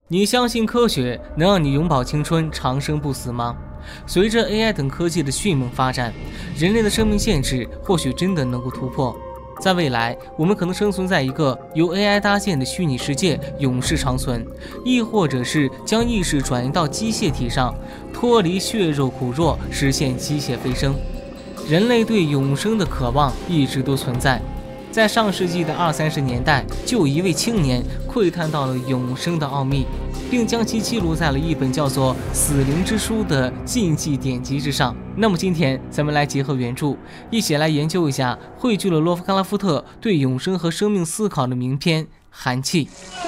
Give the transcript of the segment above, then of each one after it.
你相信科学能让你永葆青春、长生不死吗？随着 AI 等科技的迅猛发展，人类的生命限制或许真的能够突破。在未来，我们可能生存在一个由 AI 搭建的虚拟世界，永世长存；亦或者是将意识转移到机械体上，脱离血肉骨肉，实现机械飞升。人类对永生的渴望一直都存在。在上世纪的20-30年代，就有一位青年窥探到了永生的奥秘，并将其记录在了一本叫做《死灵之书》的禁忌典籍之上。那么今天咱们来结合原著，一起来研究一下汇聚了洛夫克拉夫特对永生和生命思考的名篇《寒气》。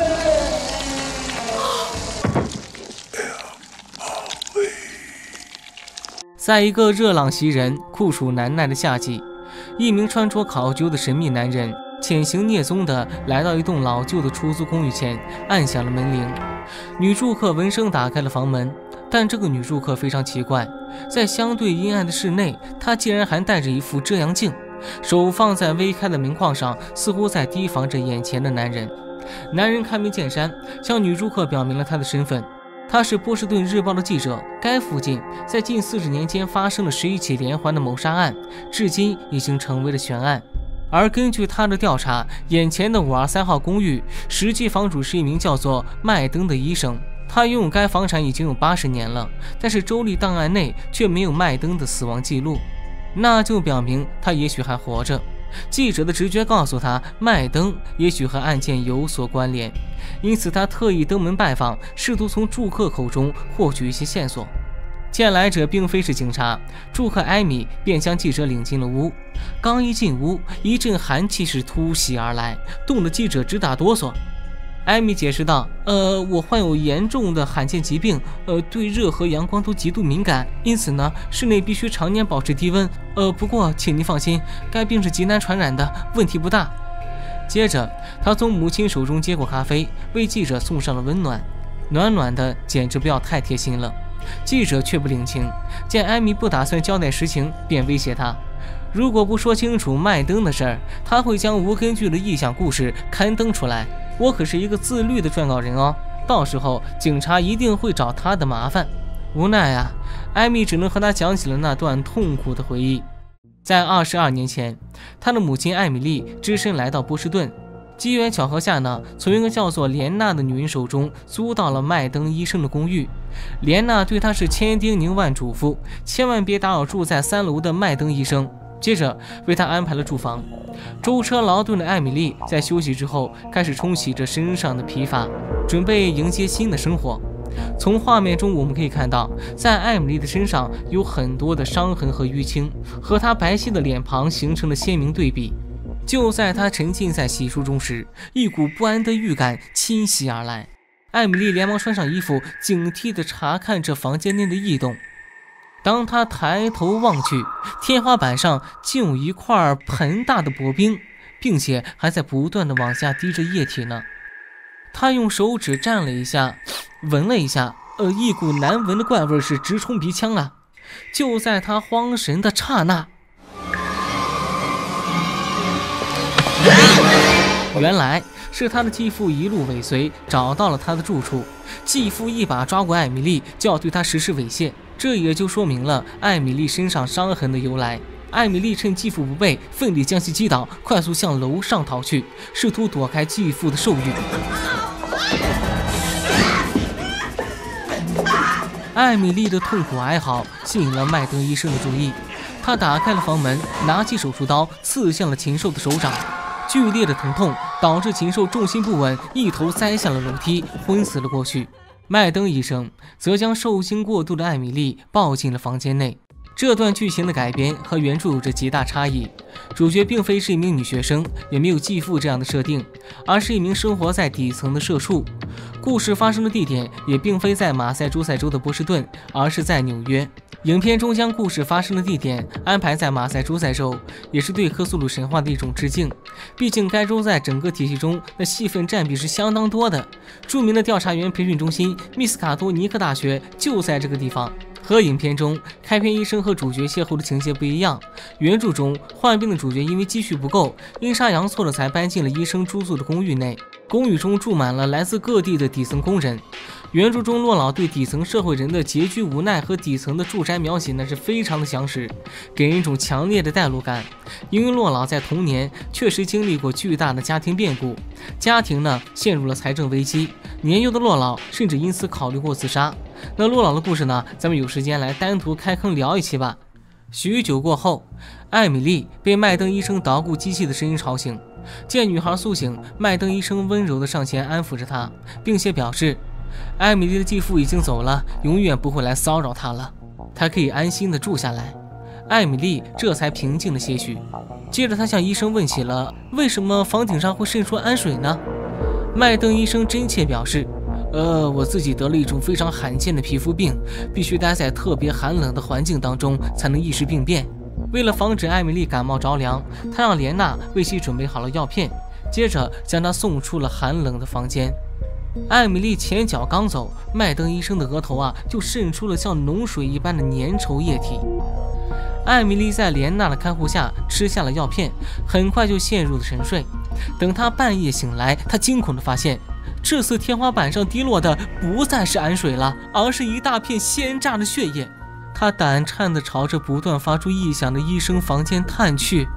在一个热浪袭人、酷暑难耐的夏季，一名穿着考究的神秘男人潜行聂踪地来到一栋老旧的出租公寓前，按响了门铃。女住客闻声打开了房门，但这个女住客非常奇怪，在相对阴暗的室内，她竟然还戴着一副遮阳镜，手放在微开的门框上，似乎在提防着眼前的男人。男人开门见山，向女住客表明了他的身份。他是波士顿日报的记者，该附近在近40年间发生了11起连环的谋杀案，至今已经成为了悬案。而根据他的调查，眼前的523号公寓实际房主是一名叫做麦登的医生，他拥有该房产已经有80年了，但是州立档案内却没有麦登的死亡记录，那就表明他也许还活着。记者的直觉告诉他，麦登也许和案件有所关联，因此他特意登门拜访，试图从住客口中获取一些线索。见来者并非是警察，住客艾米便将记者领进了屋。刚一进屋，一阵寒气是突袭而来，冻得记者直打哆嗦。艾米解释道，我患有严重的罕见疾病，对热和阳光都极度敏感，因此呢，室内必须常年保持低温。不过请您放心，该病是极难传染的，问题不大。接着，他从母亲手中接过咖啡，为记者送上了温暖，暖暖的，简直不要太贴心了。记者却不领情，见艾米不打算交代实情，便威胁他，如果不说清楚麦登的事儿，他会将无根据的臆想故事刊登出来。我可是一个自律的撰稿人哦，到时候警察一定会找他的麻烦。无奈啊，艾米只能和他讲起了那段痛苦的回忆。在22年前，他的母亲艾米丽只身来到波士顿，机缘巧合下呢，从一个叫做莲娜的女人手中租到了麦登医生的公寓。莲娜对他是千叮咛万嘱咐，千万别打扰住在3楼的麦登医生。接着为他安排了住房。舟车劳顿的艾米丽在休息之后，开始冲洗着身上的疲乏，准备迎接新的生活。从画面中我们可以看到，在艾米丽的身上有很多的伤痕和淤青，和她白皙的脸庞形成了鲜明对比。就在她沉浸在洗漱中时，一股不安的预感侵袭而来。艾米丽连忙穿上衣服，警惕地查看着房间内的异动。当他抬头望去，天花板上竟有一块盆大的薄冰，并且还在不断的往下滴着液体呢。他用手指蘸了一下，闻了一下，一股难闻的怪味是直冲鼻腔啊！就在他慌神的刹那，原来是他的继父一路尾随，找到了他的住处。继父一把抓过艾米丽，就要对他实施猥亵。这也就说明了艾米丽身上伤痕的由来。艾米丽趁继父不备，奋力将其击倒，快速向楼上逃去，试图躲开继父的兽欲。艾米丽的痛苦哀嚎吸引了麦登医生的注意，他打开了房门，拿起手术刀刺向了禽兽的手掌。剧烈的疼痛导致禽兽重心不稳，一头栽下了楼梯，昏死了过去。麦登医生则将受惊过度的艾米丽抱进了房间内。这段剧情的改编和原著有着极大差异，主角并非是一名女学生，也没有继父这样的设定，而是一名生活在底层的社畜。故事发生的地点也并非在马赛诸塞州的波士顿，而是在纽约。影片中将故事发生的地点安排在马赛诸塞州，也是对科苏鲁神话的一种致敬。毕竟该州在整个体系中的戏份占比是相当多的。著名的调查员培训中心密斯卡多尼克大学就在这个地方。和影片中开篇医生和主角邂逅的情节不一样，原著中患病的主角因为积蓄不够，阴差阳错的才搬进了医生租住的公寓内。 公寓中住满了来自各地的底层工人。原著中洛老对底层社会人的拮据无奈和底层的住宅描写呢是非常的详实，给人一种强烈的代入感。因为洛老在童年确实经历过巨大的家庭变故，家庭呢陷入了财政危机，年幼的洛老甚至因此考虑过自杀。那洛老的故事呢，咱们有时间来单独开坑聊一期吧。许久过后，艾米丽被麦登医生捣鼓机器的声音吵醒，见女孩苏醒，麦登医生温柔地上前安抚着她，并且表示艾米丽的继父已经走了，永远不会来骚扰她了，她可以安心地住下来。艾米丽这才平静了些许。接着她向医生问起了为什么房顶上会渗出氨水呢？麦登医生真切表示，我自己得了一种非常罕见的皮肤病，必须待在特别寒冷的环境当中才能意识病变。为了防止艾米丽感冒着凉，他让莲娜为其准备好了药片，接着将她送出了寒冷的房间。艾米丽前脚刚走，麦登医生的额头就渗出了像脓水一般的粘稠液体。艾米丽在莲娜的看护下吃下了药片，很快就陷入了沉睡。等她半夜醒来，她惊恐地发现，这次天花板上滴落的不再是氨水了，而是一大片鲜榨的血液。她胆颤地朝着不断发出异响的医生房间探去。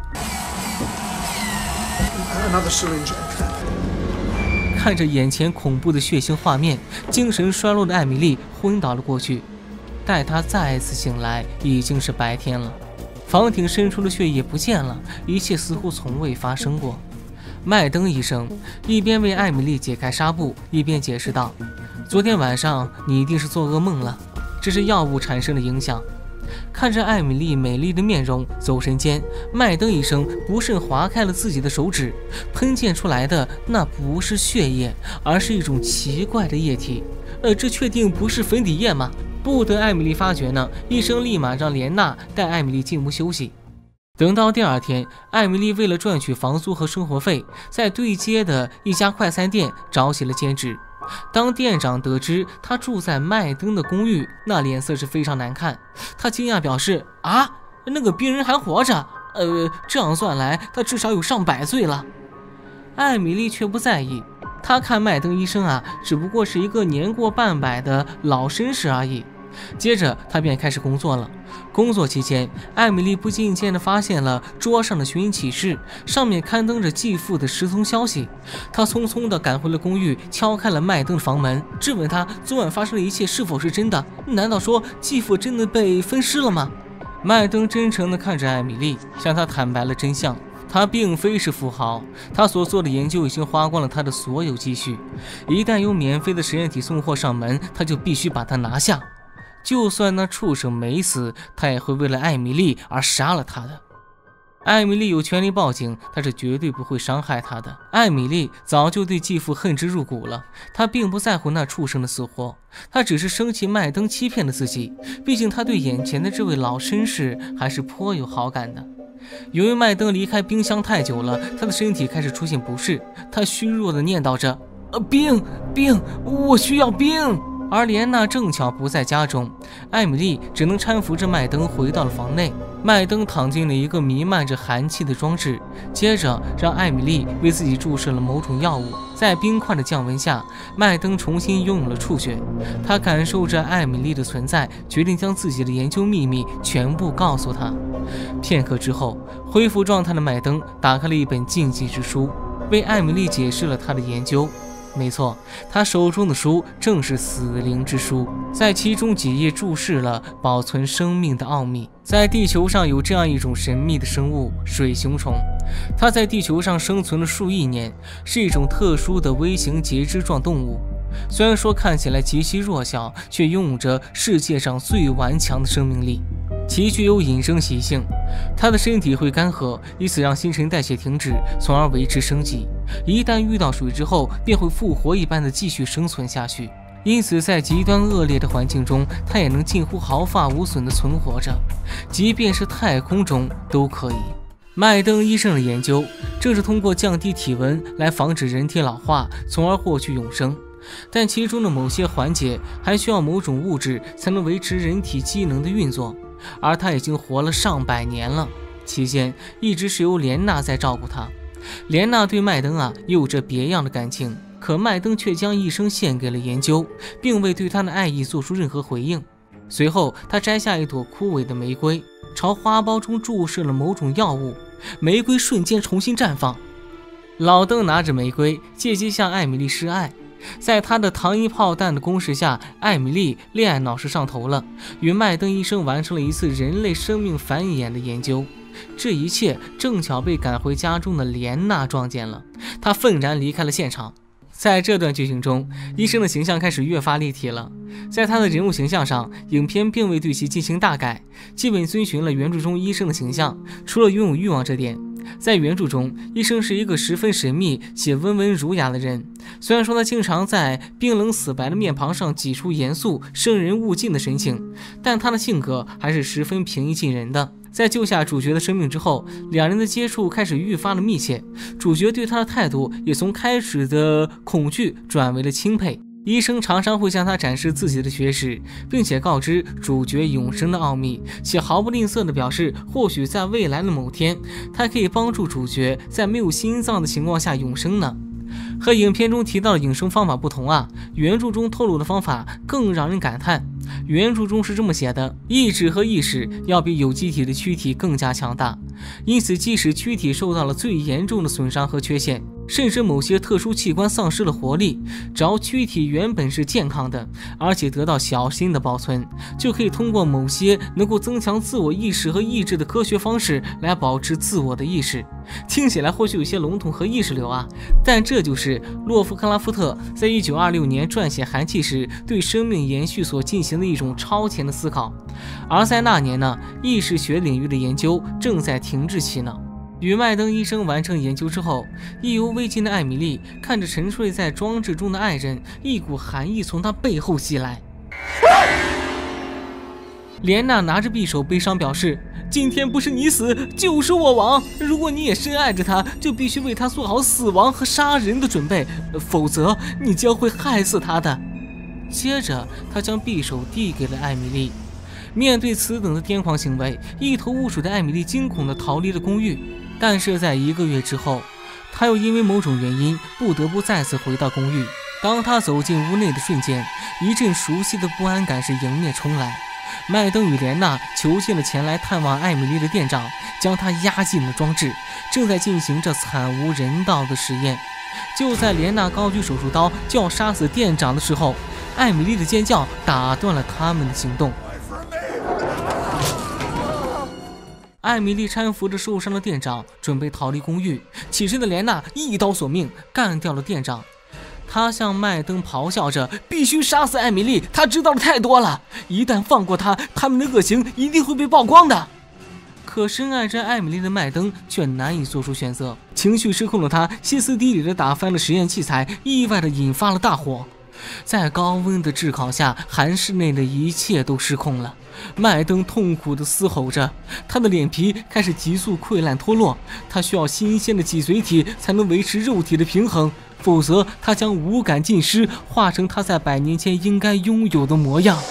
看着眼前恐怖的血腥画面，精神衰弱的艾米丽昏倒了过去。待她再次醒来，已经是白天了。房顶渗出的血液不见了，一切似乎从未发生过。麦登医生一边为艾米丽解开纱布，一边解释道：“昨天晚上你一定是做噩梦了，这是药物产生的影响。”看着艾米丽美丽的面容，走神间，麦登医生不慎划开了自己的手指，喷溅出来的那不是血液，而是一种奇怪的液体。这确定不是粉底液吗？不得艾米丽发觉呢，医生立马让莲娜带艾米丽进屋休息。等到第二天，艾米丽为了赚取房租和生活费，在对街的一家快餐店找起了兼职。当店长得知她住在麦登的公寓，那脸色是非常难看。他惊讶表示：“那个病人还活着？这样算来，他至少有上100岁了。”艾米丽却不在意，她看麦登医生只不过是一个年过半百的老绅士而已。接着她便开始工作了。工作期间，艾米丽不经意间地发现了桌上的寻人启事，上面刊登着继父的失踪消息。她匆匆地赶回了公寓，敲开了麦登的房门，质问他昨晚发生的一切是否是真的？难道说继父真的被分尸了吗？麦登真诚地看着艾米丽，向她坦白了真相。他并非是富豪，他所做的研究已经花光了他的所有积蓄。一旦有免费的实验体送货上门，他就必须把它拿下。就算那畜生没死，他也会为了艾米丽而杀了他的。艾米丽有权利报警，他是绝对不会伤害她的。艾米丽早就对继父恨之入骨了，她并不在乎那畜生的死活，她只是生气麦登欺骗了自己。毕竟她对眼前的这位老绅士还是颇有好感的。由于麦登离开冰箱太久了，他的身体开始出现不适，他虚弱地念叨着：“冰，我需要冰。”而莲娜正巧不在家中，艾米丽只能搀扶着麦登回到了房内。麦登躺进了一个弥漫着寒气的装置，接着让艾米丽为自己注射了某种药物。在冰块的降温下，麦登重新拥有了触觉。他感受着艾米丽的存在，决定将自己的研究秘密全部告诉她。片刻之后，恢复状态的麦登打开了一本禁忌之书，为艾米丽解释了他的研究。没错，他手中的书正是死灵之书，在其中几页注释了保存生命的奥秘。在地球上有这样一种神秘的生物——水熊虫，它在地球上生存了数亿年，是一种特殊的微型节肢状动物。虽然说看起来极其弱小，却拥有着世界上最顽强的生命力。其具有隐生习性，它的身体会干涸，以此让新陈代谢停止，从而维持生机。一旦遇到水之后，便会复活一般的继续生存下去。因此，在极端恶劣的环境中，它也能近乎毫发无损地存活着，即便是太空中都可以。麦登医生的研究正是通过降低体温来防止人体老化，从而获取永生。但其中的某些环节还需要某种物质才能维持人体机能的运作。而他已经活了上百年了，期间一直是由莲娜在照顾他。 莲娜对麦登有着别样的感情，可麦登却将一生献给了研究，并未对他的爱意做出任何回应。随后他摘下一朵枯萎的玫瑰，朝花苞中注射了某种药物，玫瑰瞬间重新绽放。老登拿着玫瑰，借机向艾米丽示爱。在他的糖衣炮弹的攻势下，艾米丽恋爱脑是上头了，与麦登医生完成了一次人类生命繁衍的研究。这一切正巧被赶回家中的莲娜撞见了，她愤然离开了现场。在这段剧情中，医生的形象开始越发立体了。在他的人物形象上，影片并未对其进行大改，基本遵循了原著中医生的形象，除了拥有欲望这点。在原著中，医生是一个十分神秘且温文儒雅的人，虽然说他经常在冰冷死白的面庞上挤出严肃生人勿近的神情，但他的性格还是十分平易近人的。在救下主角的生命之后，两人的接触开始愈发的密切，主角对他的态度也从开始的恐惧转为了钦佩。医生常常会向他展示自己的学识，并且告知主角永生的奥秘，且毫不吝啬地表示，或许在未来的某天，他可以帮助主角在没有心脏的情况下永生呢。和影片中提到的永生方法不同原著中透露的方法更让人感叹。原著中是这么写的：意志和意识要比有机体的躯体更加强大，因此即使躯体受到了最严重的损伤和缺陷，甚至某些特殊器官丧失了活力，只要躯体原本是健康的，而且得到小心的保存，就可以通过某些能够增强自我意识和意志的科学方式来保持自我的意识。听起来或许有些笼统和意识流但这就是洛夫克拉夫特在1926年撰写《寒气》时对生命延续所进行的一种超前的思考。而在那年意识学领域的研究正在停滞期呢。与麦登医生完成研究之后，意犹未尽的艾米丽看着沉睡在装置中的爱人，一股寒意从他背后袭来。莲娜拿着匕首悲伤表示，今天不是你死就是我亡，如果你也深爱着他，就必须为他做好死亡和杀人的准备，否则你将会害死他的。接着他将匕首递给了艾米丽。面对此等的癫狂行为，一头雾水的艾米丽惊恐地逃离了公寓。但是在1个月之后，他又因为某种原因不得不再次回到公寓。当他走进屋内的瞬间，一阵熟悉的不安感是迎面冲来。麦登与莲娜囚禁了前来探望艾米丽的店长，将她押进了装置，正在进行着惨无人道的实验。就在莲娜高举手术刀就要杀死店长的时候，艾米丽的尖叫打断了他们的行动。艾米丽搀扶着受伤的店长准备逃离公寓，起身的莲娜一刀索命，干掉了店长。他向麦登咆哮着，必须杀死艾米丽，他知道的太多了，一旦放过他，他们的恶行一定会被曝光的。可深爱着艾米丽的麦登却难以做出选择，情绪失控的他歇斯底里地打翻了实验器材，意外地引发了大火。在高温的炙烤下，寒室内的一切都失控了。麦登痛苦地嘶吼着，他的脸皮开始急速溃烂脱落，他需要新鲜的脊髓体才能维持肉体的平衡，否则他将无感尽失，化成他在100年前应该拥有的模样。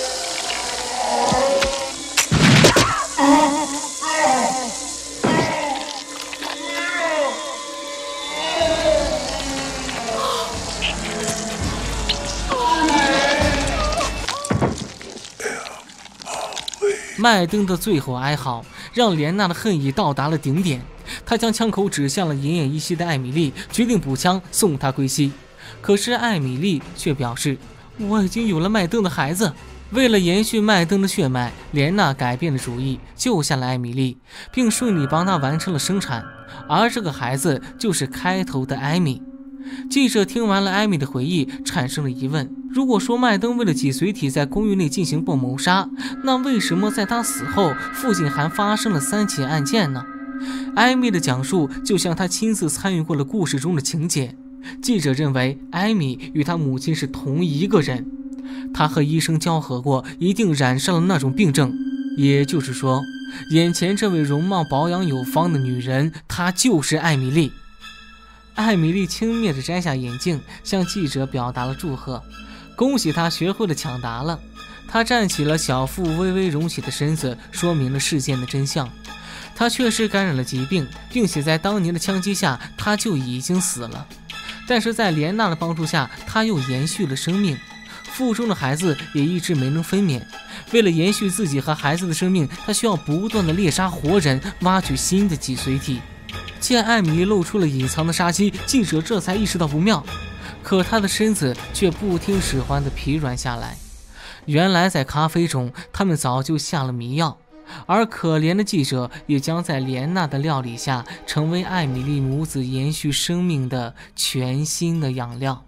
麦登的最后哀嚎让莲娜的恨意到达了顶点，他将枪口指向了奄奄一息的艾米丽，决定补枪送她归西。可是艾米丽却表示，我已经有了麦登的孩子。为了延续麦登的血脉，莲娜改变了主意，救下了艾米丽，并顺利帮她完成了生产，而这个孩子就是开头的艾米。记者听完了艾米的回忆，产生了疑问，如果说麦登为了脊髓体在公寓内进行过谋杀，那为什么在他死后附近还发生了3起案件呢？艾米的讲述就像他亲自参与过了故事中的情节。记者认为艾米与他母亲是同一个人，他和医生交合过，一定染上了那种病症。也就是说，眼前这位容貌保养有方的女人，她就是艾米丽。艾米丽轻蔑地摘下眼镜，向记者表达了祝贺，恭喜她学会了抢答了。她站起了小腹微微隆起的身子，说明了事件的真相。 他确实感染了疾病，并且在当年的枪击下他就已经死了。但是在莲娜的帮助下，他又延续了生命，腹中的孩子也一直没能分娩。为了延续自己和孩子的生命，他需要不断的猎杀活人，挖取新的脊髓体。见艾米丽露出了隐藏的杀机，记者这才意识到不妙，可她的身子却不听使唤的疲软下来。原来在咖啡中，他们早就下了迷药，而可怜的记者也将在莲娜的料理下，成为艾米丽母子延续生命的全新的养料。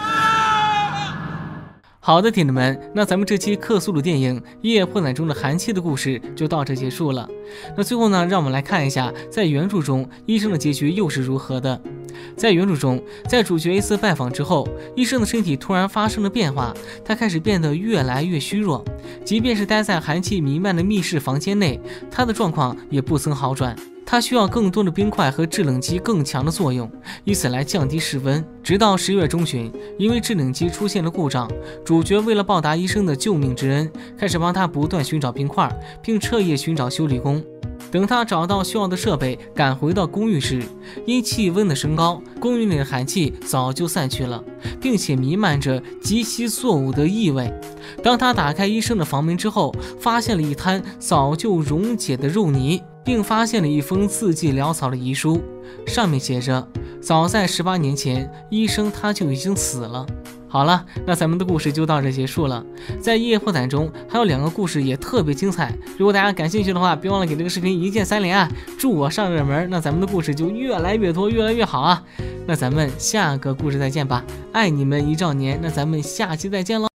好的，铁子们，那咱们这期克苏鲁电影《夜破胆》中的寒气的故事就到这结束了。那最后呢，让我们来看一下，在原著中医生的结局又是如何的。在原著中，在主角一次拜访之后，医生的身体突然发生了变化，他开始变得越来越虚弱，即便是待在寒气弥漫的密室房间内，他的状况也不曾好转。它需要更多的冰块和制冷机更强的作用，以此来降低室温。直到10月中旬，因为制冷机出现了故障，主角为了报答医生的救命之恩，开始帮他不断寻找冰块，并彻夜寻找修理工。等他找到需要的设备，赶回到公寓时，因气温的升高，公寓里的寒气早就散去了，并且弥漫着极其作呕的异味。当他打开医生的房门之后，发现了一滩早就溶解的肉泥，并发现了一封字迹潦草的遗书，上面写着：早在18年前，医生他就已经死了。好了，那咱们的故事就到这结束了。在夜破胆中还有2个故事也特别精彩，如果大家感兴趣的话，别忘了给这个视频一键3连啊！祝我上热门，那咱们的故事就越来越多，越来越好啊！那咱们下个故事再见吧，爱你们1兆年，那咱们下期再见喽。